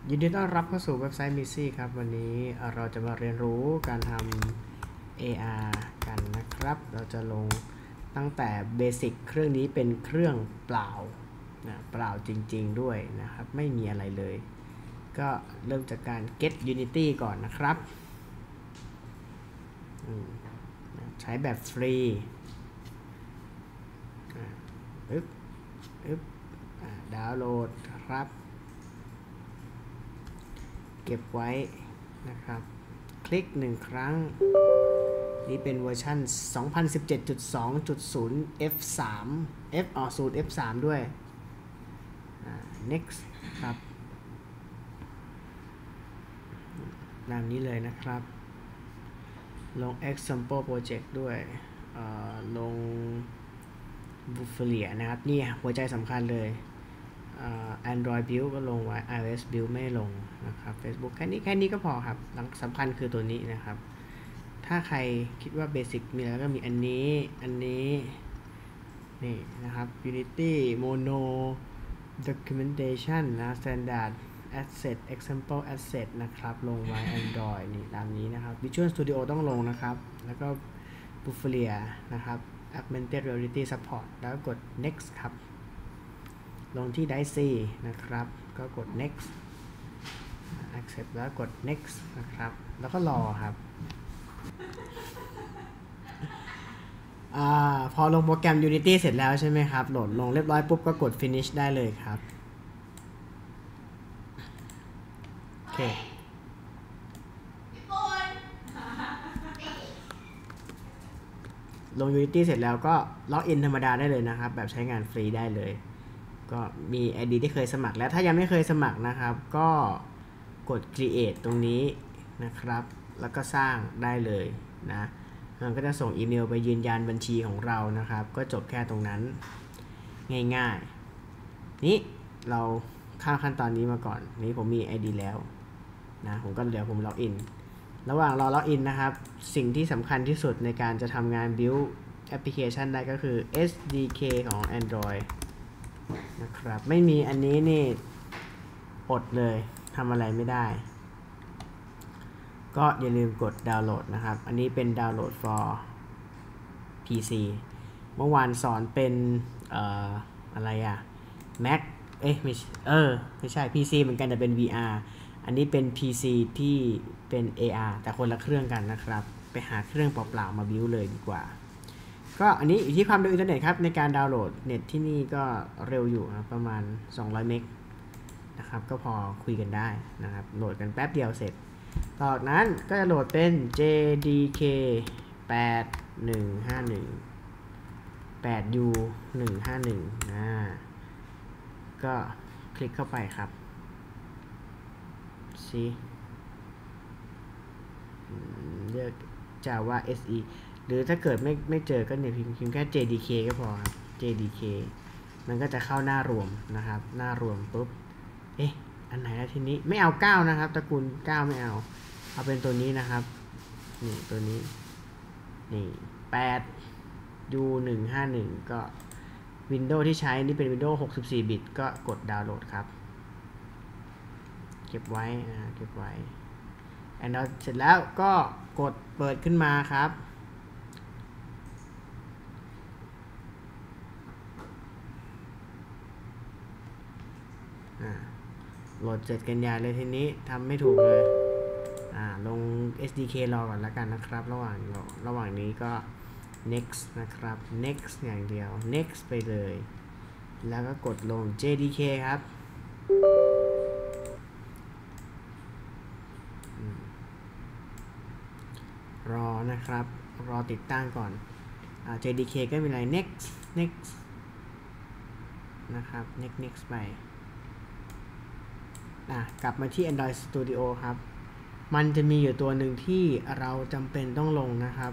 ยินดีต้อนรับเข้าสู่เว็บไซต์ Missy ครับวันนี้เราจะมาเรียนรู้การทำ AR กันนะครับเราจะลงตั้งแต่เบสิกเครื่องนี้เป็นเครื่องเปล่านะเปล่าจริงๆด้วยนะครับไม่มีอะไรเลยก็เริ่มจากการ get Unity ก่อนนะครับใช้แบบฟรีดาวน์โหลดครับเก็บไว้นะครับคลิก1ครั้งนี่เป็นเวอร์ชัน 2017.2.0 F3 0 F3 ด้วยnext ครับตามนี้เลยนะครับลง example project ด้วยลง Buffalo นะครับนี่หัวใจสำคัญเลยAndroid build ก็ลงไว้ iOS build ไม่ลงนะครับ Facebook แค่นี้ก็พอครับสำคัญคือตัวนี้นะครับถ้าใครคิดว่า Basic มีแล้วก็มีอันนี้นี่นะครับ Unity Mono Documentation นะ Standard Asset Example Asset นะครับลงไว้ Android นี่ตามนี้นะครับ Visual Studio ต้องลงนะครับแล้วก็ Buffalo นะครับ Augmented Reality Support แล้วก็กด Next ครับลงที่ Daisy นะครับก็กด next accept แล้วกด next นะครับแล้วก็รอครับพอลงโปรแกรม Unity เสร็จแล้วใช่ไหมครับโหลดลงเรียบร้อยปุ๊บก็กด finish ได้เลยครับโอเคลง Unity เสร็จแล้วก็ล็อกอินธรรมดาได้เลยนะครับแบบใช้งานฟรีได้เลยก็มี ID ที่เคยสมัครแล้วถ้ายังไม่เคยสมัครนะครับก็กด create ตรงนี้นะครับแล้วก็สร้างได้เลยนะมันก็จะส่งอีเมลไปยืนยันบัญชีของเรานะครับก็จบแค่ตรงนั้นง่ายๆนี่เราข้ามขั้นตอนนี้มาก่อนนี้ผมมี ID แล้วนะผมก็เดี๋ยวผมล็อกอินระหว่างรอล็อกอินนะครับสิ่งที่สำคัญที่สุดในการจะทำงาน build application ได้ก็คือ SDK ของ Androidนะครับไม่มีอันนี้นี่อดเลยทำอะไรไม่ได้ก็อย่าลืมกดดาวน์โหลดนะครับอันนี้เป็นดาวน์โหลด for PC เมื่อวานสอนเป็นอะไรMacไม่ใช่ PC เหมือนกันแต่เป็น VR อันนี้เป็น PC ที่เป็น AR แต่คนละเครื่องกันนะครับไปหาเครื่องเปล่าๆมาบิวเลยดีกว่าก็อันนี้อยู่ที่ความเร็วอินเทอร์เน็ตครับในการดาวน์โหลดเน็ตที่นี่ก็เร็วอยู่ครับประมาณ200เมกนะครับก็พอคุยกันได้นะครับโหลดกันแป๊บเดียวเสร็จต่อจากนั้นก็จะโหลดเป็น JDK 8151 8U 151ก็คลิกเข้าไปครับเลือก Java SE หรือถ้าเกิดไม่เจอก็เนี่ยพิมพ์แค่ JDK ก็พอครับ JDK มันก็จะเข้าหน้ารวมนะครับหน้ารวมปุ๊บอันไหนแล้วทีนี้ไม่เอา9นะครับตระกูล9ไม่เอาเป็นตัวนี้นะครับนี่ตัวนี้นี่8 U 151ก็ Windows ที่ใช้นี่เป็น Windows 64 บิตก็กดดาวน์โหลดครับเก็บไว้เก็บไว้Android เสร็จแล้วก็กดเปิดขึ้นมาครับโหลดเสร็จกันยาเลยทีนี้ทำไม่ถูกเลยลง SDK รอก่อนแล้วกันนะครับระหว่างนี้ก็ next นะครับ next อย่างเดียว next ไปเลยแล้วก็กดลง JDK ครับรอนะครับรอติดตั้งก่อนJDK ก็มีอะไร next นะครับ next ไปกลับมาที่ Android Studio ครับมันจะมีอยู่ตัวหนึ่งที่เราจำเป็นต้องลงนะครับ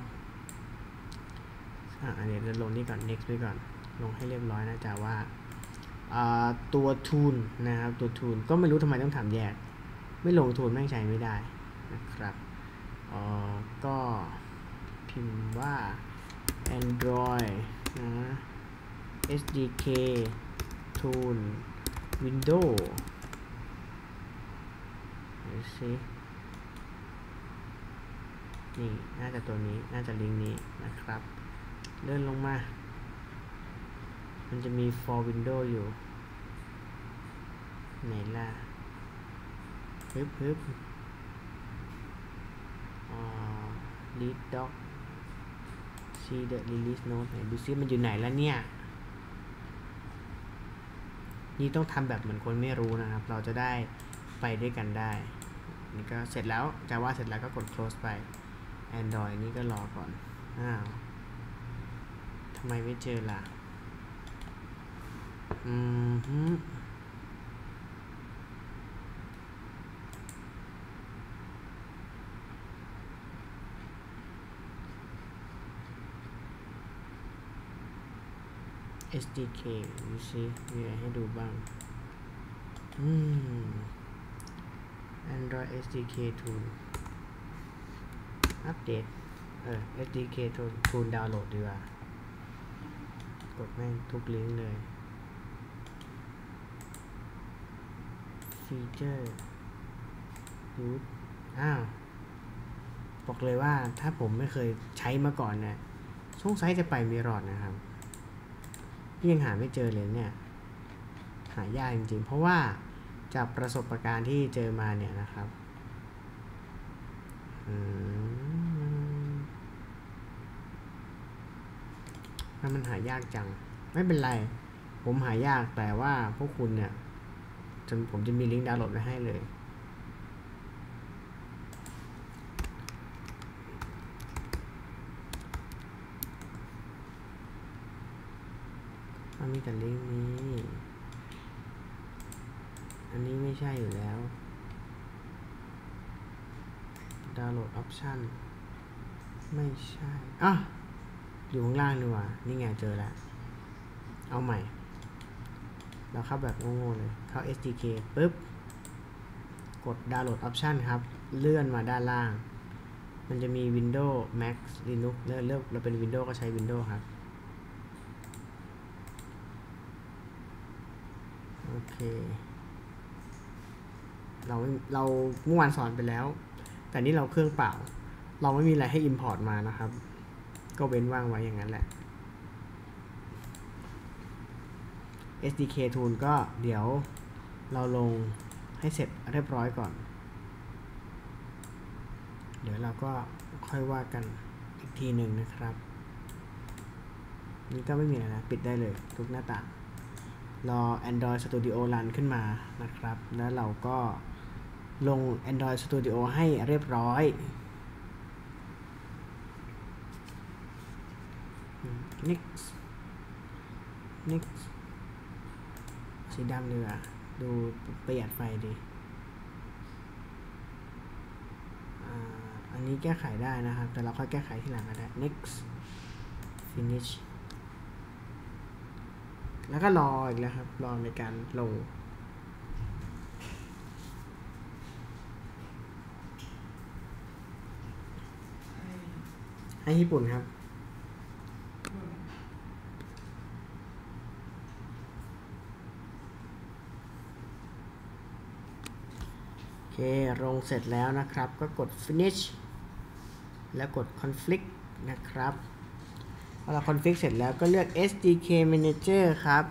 อันนี้เราลงนี่ก่อน next ไปก่อนลงให้เรียบร้อยนะจ๊ะว่าตัว tool นะครับตัว tool ก็ไม่รู้ทำไมต้องทำแยกไม่ลง tool แม่งใช้ไม่ได้นะครับก็พิมพ์ว่า Android SDK Tool Windows ซินี่น่าจะตัวนี้น่าจะลิงก์นี้นะครับเลื่อนลงมามันจะมี for window อยู่ไหนล่ะปึ๊บread doc see the release note ไหนดูซิมันอยู่ไหนแล้วเนี่ยนี่ต้องทำแบบเหมือนคนไม่รู้นะครับเราจะได้ไปด้วยกันได้นี่ก็เสร็จแล้วJavaเสร็จแล้วก็กด close ไป Android นี่ก็รอก่อนทำไมไม่เจอล่ะSDK ดูซิมีอะไรให้ดูบ้างAndroid SDK Tool อัปเดตSDK Tool ดาวน์โหลดดีกว่ากดแม่งทุกลิงก์เลยฟีเจอร์ยูทบอกเลยว่าถ้าผมไม่เคยใช้มาก่อนเนี่ยสงสัยจะไปไม่รอดนะครับยังหาไม่เจอเลยเนี่ยหายากจริงๆเพราะว่าจากประสบการณ์ที่เจอมาเนี่ยนะครับมันหายากจังไม่เป็นไรผมหายากแต่ว่าพวกคุณเนี่ยผมจะมีลิงก์ดาวน์โหลดไว้ให้เลยมีแต่ลิงก์นี้อันนี้ไม่ใช่อยู่แล้วดาวน์โหลดออปชั่นไม่ใช่อยู่ข้างล่างดีกว่านี่ไงเจอแล้วเอาใหม่เราเข้าแบบโง่ๆเลยเข้า SDK ปึ๊บกดดาวน์โหลดออปชั่นครับเลื่อนมาด้านล่างมันจะมี Windows Mac Linux เลือกเราเป็น Windows ก็ใช้ Windows ครับโอเคเราเมื่อวานสอนไปแล้วแต่นี่เราเครื่องเปล่าเราไม่มีอะไรให้ import มานะครับก็เว้นว่างไว้อย่างนั้นแหละ SDK Tool ก็เดี๋ยวเราลงให้เสร็จเรียบร้อยก่อนเดี๋ยวเราก็ค่อยว่ากันอีกทีหนึ่งนะครับนี่ก็ไม่มีอะไรนะปิดได้เลยทุกหน้าต่างรอ Android Studio Run ขึ้นมานะครับแล้วเราก็ลง Android Studio ให้เรียบร้อยnext สีดำเลยอ่ะดูประหยัดไฟดีอันนี้แก้ไขได้นะครับแต่เราค่อยแก้ไขที่หลังก็ได้ next finish แล้วก็รออีกแล้วครับรอในการลงให้ญี่ปุ่นครับโอเคลงเสร็จแล้วนะครับก็กด finish แล้วกด config นะครับพอเรา config เสร็จแล้วก็เลือก SDK Manager ครับ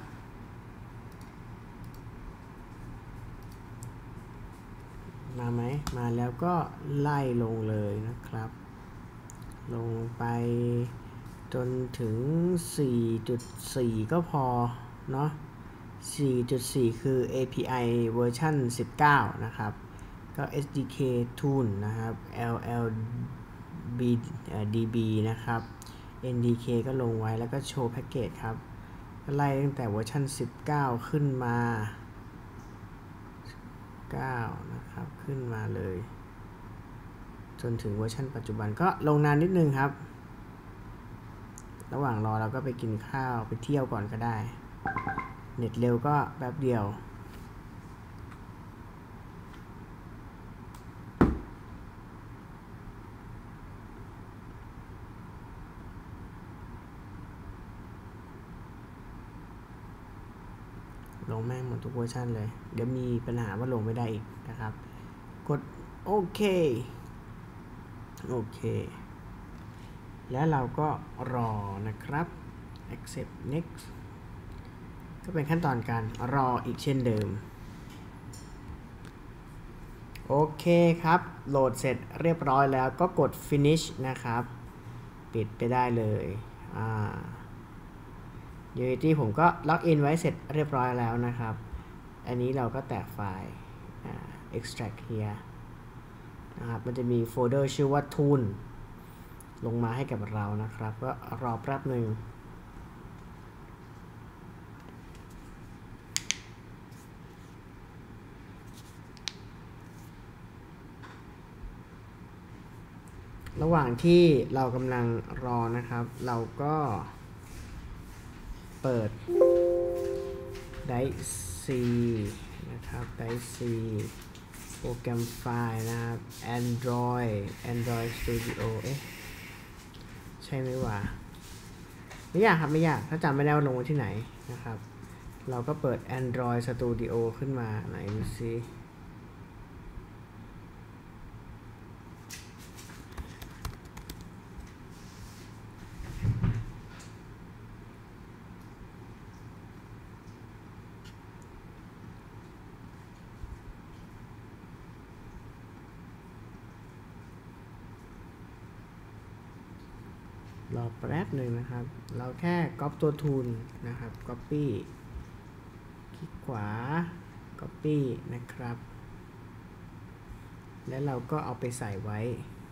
มาไหมมาแล้วก็ไล่ลงเลยนะครับลงไปจนถึง 4.4 ก็พอเนาะ 4.4 คือ API เวอร์ชัน19 นะครับก็ SDK Tool นะครับ LLDB นะครับ NDK ก็ลงไว้แล้วก็โชว์แพ็กเกจครับไล่ตั้งแต่เวอร์ชัน19 ขึ้นมา9นะครับขึ้นมาเลยจนถึงเวอร์ชันปัจจุบันก็ลงนานนิดนึงครับระหว่างรอเราก็ไปกินข้าวไปเที่ยวก่อนก็ได้เน็ตเร็วก็แป๊บเดียวลงแม่งหมดทุกเวอร์ชันเลยเดี๋ยวมีปัญหาว่าลงไม่ได้อีกนะครับกดโอเคแล้วเราก็รอนะครับ accept next ก็เป็นขั้นตอนการรออีกเช่นเดิมโอเคครับโหลดเสร็จเรียบร้อยแล้วก็กด finish นะครับปิดไปได้เลยUnity ผมก็ล็อกอินไว้เสร็จเรียบร้อยแล้วนะครับอันนี้เราก็แตกไฟล์ extract here นะครับมันจะมีโฟลเดอร์ชื่อว่า tool ลงมาให้กับเรานะครับก็รอแป๊บหนึ่งระหว่างที่เรากำลังรอนะครับเราก็เปิด Dice C นะครับ Dice C โปรแกรมไฟล์นะครับ Android Studio ใช่ไหมวะไม่ยากครับไม่ยากถ้าจำไม่ได้ว่าลงไว้ที่ไหนนะครับเราก็เปิด Android Studio ขึ้นมาไหนดูซิรอแป๊บหนึ่งนะครับเราแค่ก๊อปตัว tool นะครับ copy คลิกขวา copy นะครับแล้วเราก็เอาไปใส่ไว้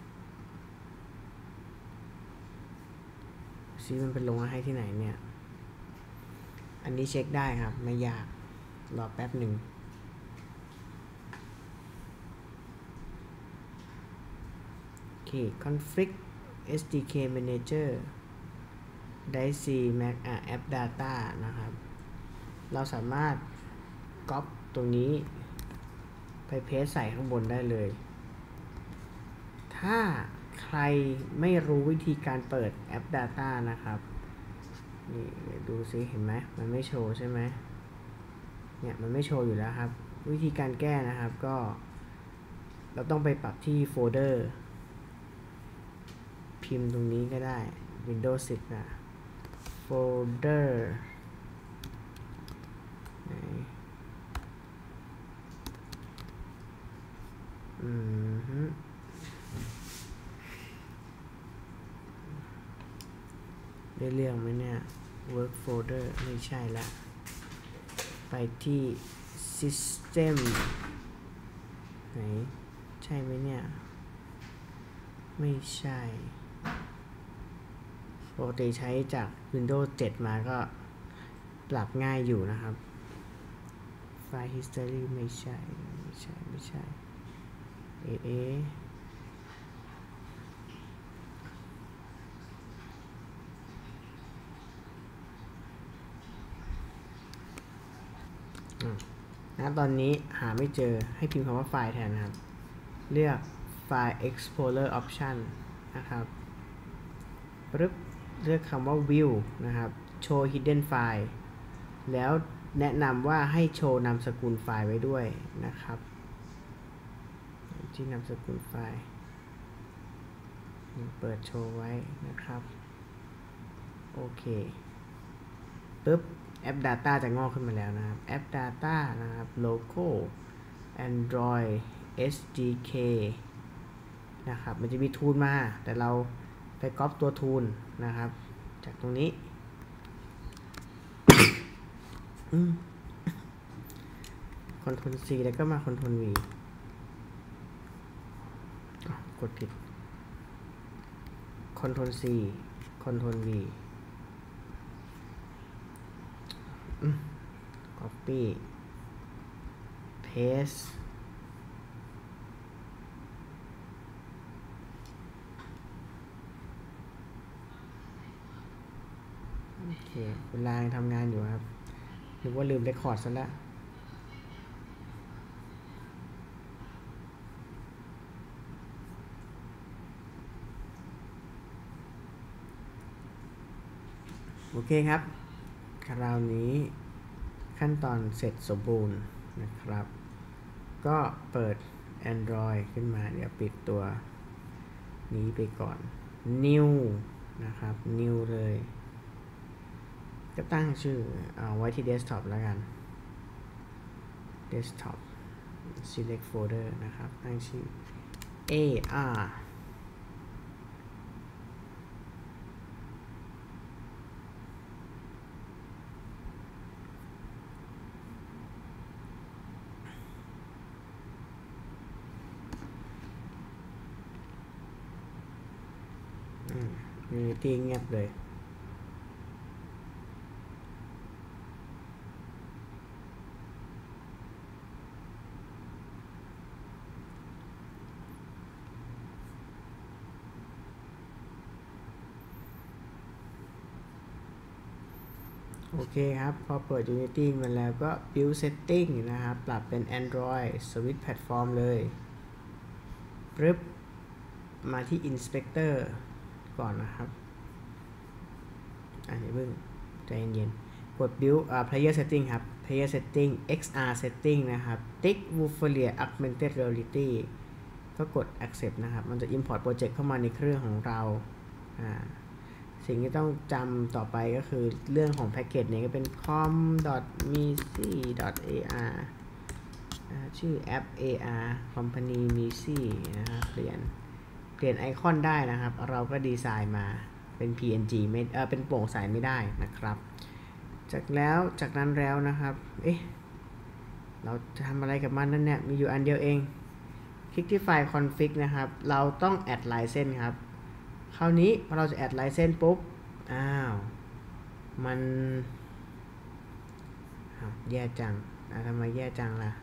ซิมันเป็นลงมาให้ที่ไหนเนี่ยอันนี้เช็คได้ครับไม่ยากรอแป๊บหนึ่งโอเค config SDK Manager Dice C Mac App Data นะครับเราสามารถก๊อปตรงนี้ไปเพสใส่ข้างบนได้เลยถ้าใครไม่รู้วิธีการเปิด App Data นะครับนี่ดูซิเห็นไหมมันไม่โชว์ใช่ไหมเนี่ยมันไม่โชว์อยู่แล้วครับวิธีการแก้นะครับก็เราต้องไปปรับที่โฟลเดอร์พิมพ์ตรงนี้ก็ได้ Windows 10 นะโฟลเดอร์ได้เรื่องไหมเนี่ย Work Folder ไม่ใช่ละไปที่ System ไหนใช่ไหมเนี่ยไม่ใช่ปกติใช้จาก Windows 7 มาก็ปรับง่ายอยู่นะครับ File History ไม่ใช่ตอนนี้หาไม่เจอให้พิมพ์คำว่าไฟล์แทนนะครับเลือก File Explorer Option นะครับปึ๊บเลือกคำว่า View นะครับ Show Hidden File แล้วแนะนำว่าให้โชว์นามสกุลไฟล์ไว้ด้วยนะครับที่นามสกุลไฟล์เปิดโชว์ไว้นะครับโอเคปึ๊บแอป Data จะงอกขึ้นมาแล้วนะครับแอป Data นะครับ Logo Android SDK นะครับมันจะมี tool มาแต่เราไปก๊อปตัว tool นะครับจากตรงนี้Ctrl C แล้วก็มา Ctrl V กดผิด Ctrl C Ctrl V copy paste โอเคเวลาทำงานอยู่ครับนึกว่าลืมเรคคอร์ดซะแล้วโอเคครับคราวนี้ขั้นตอนเสร็จสมบูรณ์นะครับก็เปิด Android ขึ้นมาเดี๋ยวปิดตัวนี้ไปก่อน New นะครับ New เลยก็ตั้งชื่อเอาไว้ที่ Desktop แล้วกัน Desktop Select Folder นะครับตั้งชื่อ AR Unity เงียบเลยโอเคครับพอเปิด Unity มาแล้วก็ Build Setting นะครับปรับเป็น Android Switch Platform เลยปึ๊บมาที่ Inspector ก่อนนะครับอย่าเพิ่งใจเย็นๆกด Build Player Setting ครับ Player Setting XR Setting นะครับ ติ๊ก Wufferia Augmented Reality ก็กด Accept นะครับมันจะ Import Project เข้ามาในเครื่องของเราสิ่งที่ต้องจำต่อไปก็คือเรื่องของแพ็กเกจนี้ก็เป็น com.misi.ar ชื่อแอป AR Company Misi นะครับเปลี่ยนไอคอนได้นะครับเราก็ดีไซน์มาเป็น PNG ไม่เป็นโปร่งใสไม่ได้นะครับจากนั้นแล้วนะครับเราจะทำอะไรกับมันนั่นเนี่ยมีอยู่อันเดียวเองคลิกที่ไฟล์ config นะครับเราต้อง add license ครับคราวนี้พอเราจะ add license ปุ๊บมันแย่จังทำไมแย่จังล่ะ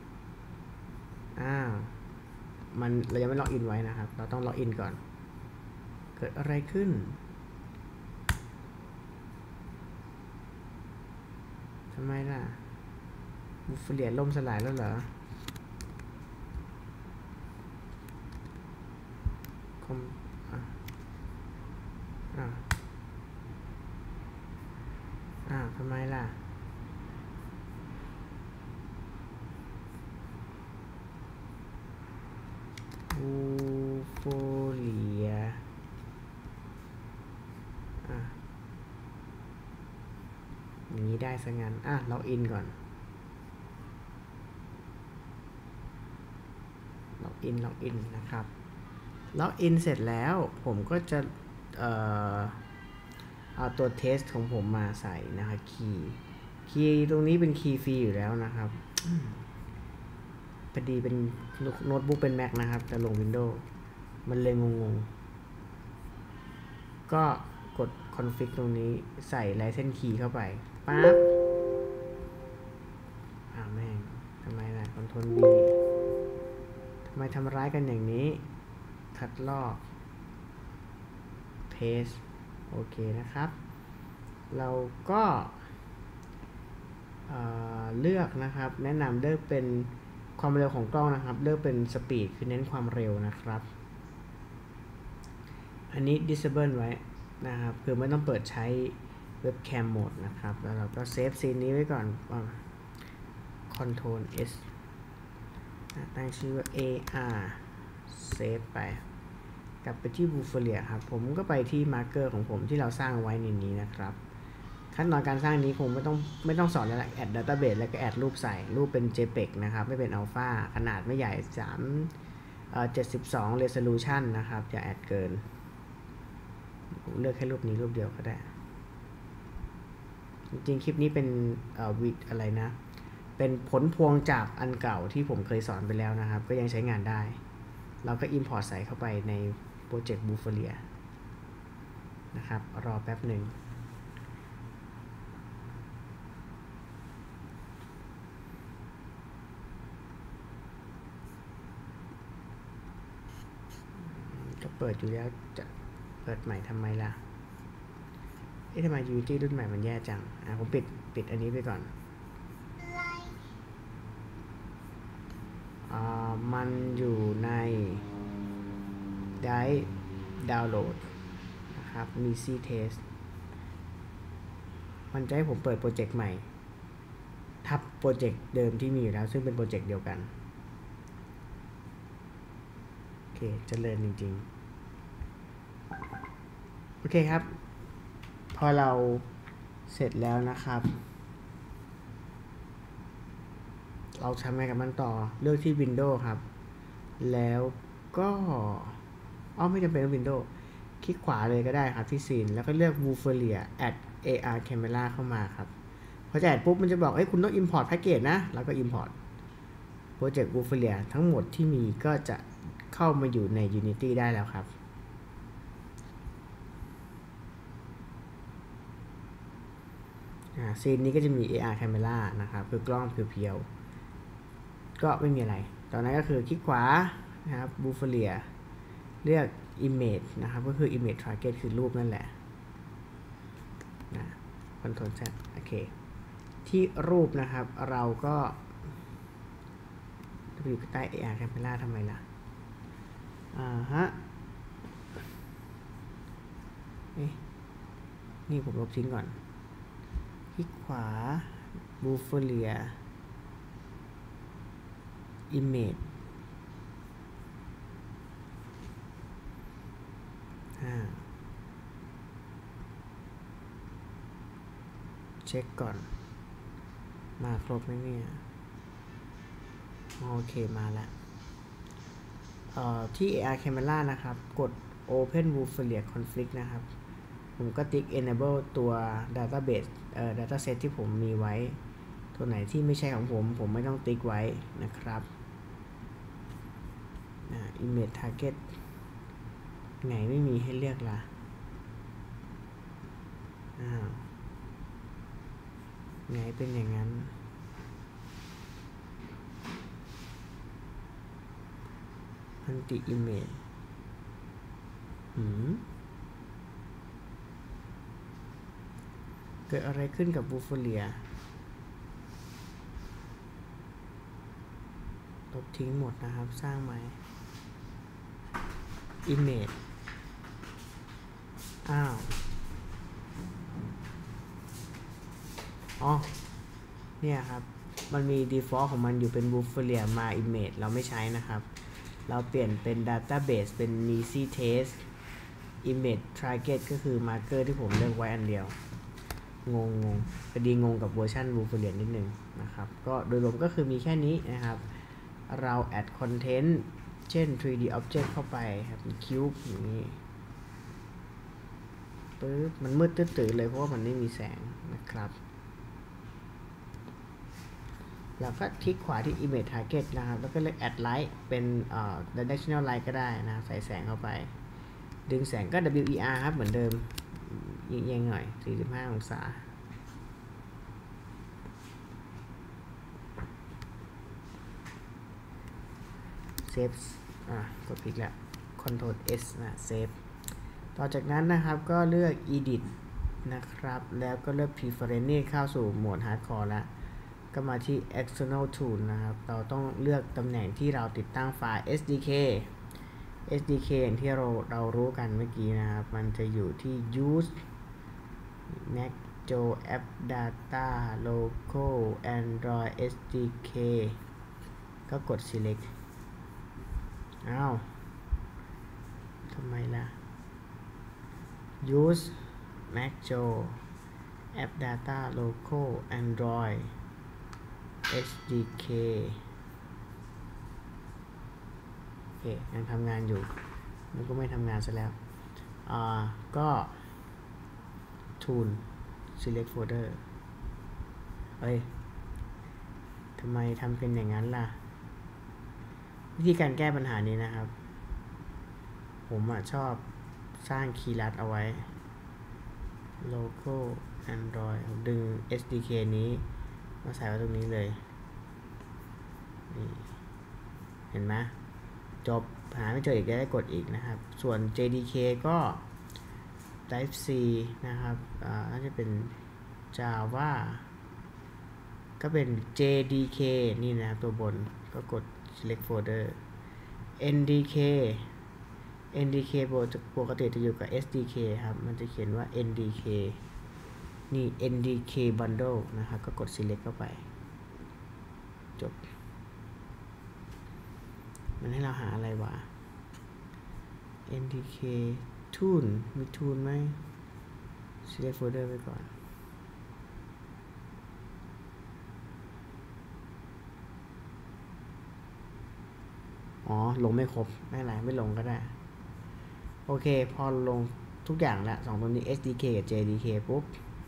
เรายังไม่ล็อกอินไว้นะครับเราต้องล็อกอินก่อนเกิดอะไรขึ้นทำไมล่ะบุฟเฟียล่มสลายแล้วเหรอทำไมล่ะบูโฟเลียอย่างนี้ได้ซะงั้นล็อกอินก่อนล็อกอินนะครับล็อกอินเสร็จแล้วผมก็จะเอาตัวเทสของผมมาใส่นะครับคีย์ตรงนี้เป็นคีย์ฟรีอยู่แล้วนะครับพอดีเป็นโน้ตบุ๊กเป็น Mac นะครับแต่ลง Windows มันเลยงงก็กด config ตรงนี้ใส่ license key เข้าไปปั๊บแม่งทำไมล่ะ Ctrl V ทำไมทำร้ายกันอย่างนี้คัดลอก paste โอเคนะครับเราก็เลือกนะครับแนะนำเลือกเป็นความเร็วของกล้องนะครับเลือกเป็นสปีดคือเน้นความเร็วนะครับอันนี้ disable ไว้นะครับคือไม่ต้องเปิดใช้เว็บแคมโหมดนะครับแล้วเราก็เซฟซีนนี้ไว้ก่อนCtrl S ตั้งชื่อว่า AR เซฟไปกลับไปที่ Wufferia ครับผมก็ไปที่ marker ของผมที่เราสร้างไว้ในนี้นะครับขั้นตอนการสร้างนี้คงไม่ต้องสอนแล้วแอด database แล้วก็แอดรูปใส่รูปเป็น JPEG นะครับไม่เป็น alpha ขนาดไม่ใหญ่72 resolution นะครับอย่าแอดเกินผมเลือกแค่รูปนี้รูปเดียวก็ได้จริงๆคลิปนี้เป็นวิดอะไรนะเป็นผลพวงจากอันเก่าที่ผมเคยสอนไปแล้วนะครับก็ยังใช้งานได้เราก็ import ใส่เข้าไปในโปรเจกต์ Wufferia นะครับรอแป๊บหนึ่งก็เปิดอยู่แล้วจะเปิดใหม่ทำไมล่ะทำไม Unity รุ่นใหม่มันแย่จังผมปิดอันนี้ไปก่อนมันอยู่ในได้ดาวน์โหลดนะครับ Misi Test มันจะให้ผมเปิดโปรเจกต์ใหม่ทับโปรเจกต์เดิมที่มีอยู่แล้วซึ่งเป็นโปรเจกต์เดียวกันเคเจริญจริงๆโอเคครับพอเราเสร็จแล้วนะครับเราทำไงกับมันต่อเลือกที่ Windows ครับแล้วก็ไม่จำเป็นต้อง Windows คลิกขวาเลยก็ได้ครับที่ซีนแล้วก็เลือก Vuforia add AR camera เข้ามาครับพอจะแอดปุ๊บมันจะบอกคุณต้อง import package นะแล้วก็ import Project Vuforia ทั้งหมดที่มีก็จะเข้ามาอยู่ใน Unity ได้แล้วครับซีนนี้ก็จะมี AR camera นะครับคือกล้องเพียวๆก็ไม่มีอะไรตอนนั้นก็คือคลิกขวานะครับ Vuforia เลือก image นะครับก็คือ image target คือรูปนั่นแหละนะ Ctrl Z โอเคที่รูปนะครับเราก็อยู่ใต้ AR camera ทำไมล่ะนี่ผมลบทิ้งก่อนคลิกขวา Vuforia imageเช็คก่อนมาครบไหมเนี่ยโอเคมาแล้วที่ AR camera นะครับกด Open Vuforia Config นะครับผมก็ติ๊ก enable ตัว database dataset ที่ผมมีไว้ตัวไหนที่ไม่ใช่ของผมไม่ต้องติ๊กไว้นะครับ image target ไหนไม่มีให้เลือกล่ะไงเป็นอย่างนั้นพันติ image เกิดอะไรขึ้นกับ Vuforia ลบทิ้งหมดนะครับสร้างใหม่ image เนี่ยครับมันมี default ของมันอยู่เป็น Vuforia My Image เราไม่ใช้นะครับเราเปลี่ยนเป็น database เป็น Easy Test Image Target ก็คือ marker ที่ผมเลือกไว้อันเดียวงงพอดีงงกับเวอร์ชัน Vuforia นิดนึงนะครับก็โดยรวมก็คือมีแค่นี้นะครับเรา add content เช่น 3D object เข้าไปครับเป็น cube อย่างนี้ปึ๊บมันมืดตื้อๆเลยเพราะว่ามันไม่มีแสงนะครับแล้วก็คลิกขวาที่ image target นะครับแล้วก็เลือก add light เป็นdirectional light ก็ได้นะใส่แสงเข้าไปดึงแสงก็ WER ครับเหมือนเดิมเอียงๆหน่อย45องศาเซฟกดผิดแล้ว Ctrl S นะเซฟต่อจากนั้นนะครับก็เลือก edit นะครับแล้วก็เลือก preference นี่เข้าสู่โหมด hardcore แล้วก็มาที่ external tool นะครับเราต้องเลือกตำแหน่งที่เราติดตั้งไฟล์ SDK อย่างที่เรารู้กันเมื่อกี้นะครับมันจะอยู่ที่ use Macjo app data local android SDK ก็กด select ทำไมล่ะ use Macjo app data local android SDK โอเคยังทำงานอยู่มันก็ไม่ทำงานซะแล้วก็ tool select folder ทำไมทำเป็นอย่างนั้นล่ะวิธีการแก้ปัญหานี้นะครับผมชอบสร้างคีย์ลัดเอาไว้ local android ดึง SDK นี้มาใส่ไว้ตรงนี้เลยนี่เห็นไหมจบหาไม่เจออีกได้กดอีกนะครับส่วน JDK ก็ Type C นะครับน่าจะเป็น Java ก็เป็น JDK นี่นะตัวบนก็กด select folder NDK ปกติจะอยู่กับ SDK ครับมันจะเขียนว่า NDK นี่ NDK bundle นะครับก็กด select เข้าไปจบมันให้เราหาอะไรวะ NTK tool มี tool ไหม select folder ไปก่อนลงไม่ครบไม่เป็นไรไม่ลงก็ได้โอเคพอลงทุกอย่างแล้ว2ตัวนี้ SDK กับ JDK ปุ๊บ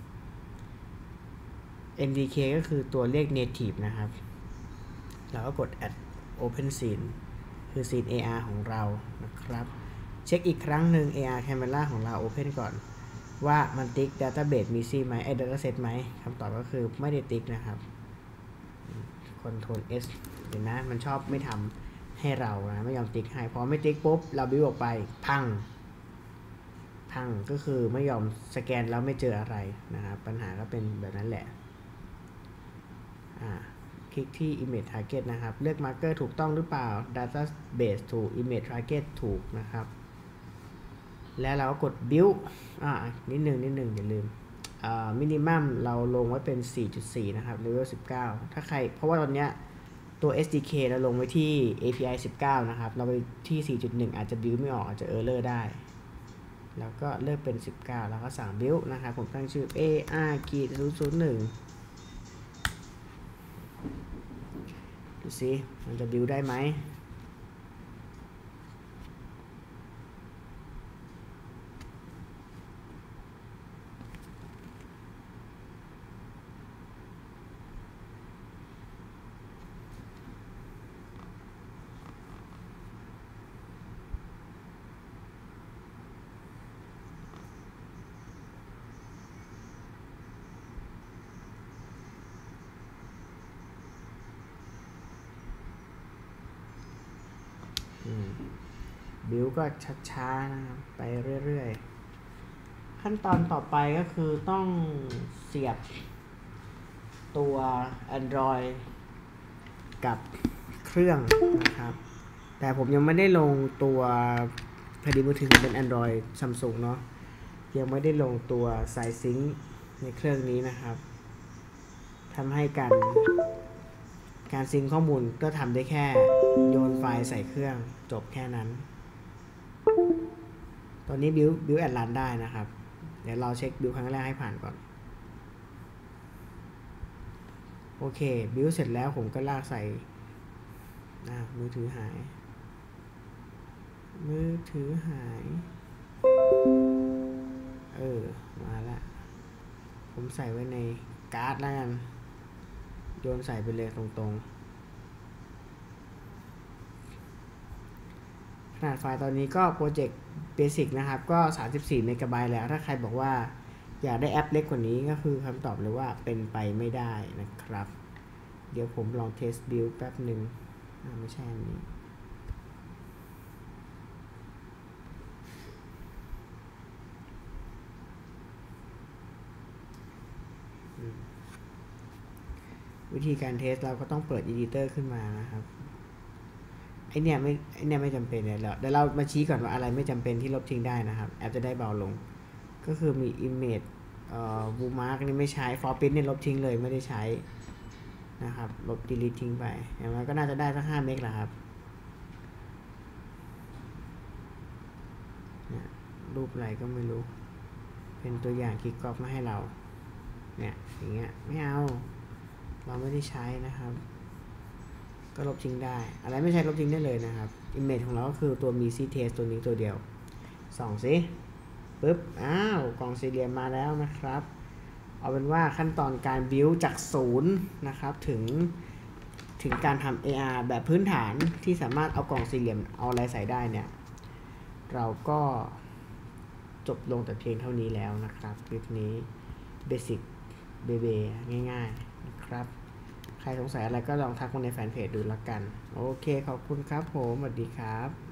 NDK ก็คือตัวเรียก native นะครับเราก็กด add open scene คือ scene AR ของเรานะครับเช็คอีกครั้งหนึ่ง AR camera ของเรา open ก่อนว่ามันติ๊ก database มีซีไหมdataset ไหมคำตอบก็คือไม่ได้ติ๊กนะครับ Ctrl S เดี๋ยวนะมันชอบไม่ทำให้เรานะไม่ยอมติ๊กให้พอไม่ติ๊กปุ๊บเราบิวออกไปพังก็คือไม่ยอมสแกนแล้วไม่เจออะไรนะครับปัญหาก็เป็นแบบนั้นแหละคลิกที่ image target นะครับเลือก marker ถูกต้องหรือเปล่า database ถูก image target ถูกนะครับแล้วเราก็กด build นิดนึงอย่าลืมminimum เราลงไว้เป็น 4.4 นะครับ level 19ถ้าใครเพราะว่าตอนเนี้ยตัว SDK เราลงไว้ที่ API 19นะครับเราไปที่ 4.1 อาจจะ build ไม่ออกอาจจะ error ได้แล้วก็เลือกเป็น19แล้วก็สั่ง build นะครับผมตั้งชื่อ AR-001 ดูสิมันจะ build ได้ไหมบิวก็ช้าๆนะครับไปเรื่อยๆขั้นตอนต่อไปก็คือต้องเสียบตัว Android กับเครื่องนะครับแต่ผมยังไม่ได้ลงตัวพอดีมือถือเป็น Android Samsung เนาะยังไม่ได้ลงตัวสายซิงค์ในเครื่องนี้นะครับทำให้การซิงค์ข้อมูลก็ทำได้แค่โยนไฟล์ใส่เครื่องจบแค่นั้นตอนนี้บิวแอดรันได้นะครับเดี๋ยวเราเช็คบิวครั้งแรกให้ผ่านก่อนโอเคบิวเสร็จแล้วผมก็ลากใส่มือถือหายมาแล้วผมใส่ไว้ในการ์ดแล้วกันโยนใส่ไปเลยตรงๆขนาดไฟล์ตอนนี้ก็โปรเจกต์เบสิกนะครับก็34 เมกะไบต์แล้วถ้าใครบอกว่าอยากได้แอปเล็กกว่านี้ก็คือคำตอบเลยว่าเป็นไปไม่ได้นะครับเดี๋ยวผมลองเทสบิลแป๊บหนึ่งไม่ใช่อันนี้วิธีการเทสเราก็ต้องเปิด Editor ขึ้นมานะครับไอเนี่ยไม่จำเป็นเลยเดี๋ยวเรามาชี้ก่อนว่าอะไรไม่จำเป็นที่ลบทิ้งได้นะครับแอปจะได้เบาลงก็คือมี Image Bookmark นี่ไม่ใช้ Forprint เนี่ยลบทิ้งเลยไม่ได้ใช้นะครับลบ delete ทิ้งไปอย่างนั้นก็น่าจะได้สัก5 เมกแหละครับรูปอะไรก็ไม่รู้เป็นตัวอย่างคลิกก๊อปมาให้เราเนี่ยอย่างเงี้ยไม่เอาเราไม่ได้ใช้นะครับก็ลบทิ้งได้อะไรไม่ใช่ลบทิ้งได้เลยนะครับ image ของเราก็คือตัวมี CTest ตัวนี้ตัวเดียวส่องสิปึ๊บกล่องสี่เหลี่ยมมาแล้วนะครับเอาเป็นว่าขั้นตอนการ build จาก0นะครับถึงการทำ AR แบบพื้นฐานที่สามารถเอากล่องสี่เหลี่ยมเอาอะไรใส่ได้เนี่ยเราก็จบลงแต่เพียงเท่านี้แล้วนะครับคลิปนี้ Basic เบง่ายๆนะครับใครสงสัยอะไรก็ลองทักมาในแฟนเพจดูละกันโอเคขอบคุณครับผมสวัสดีครับ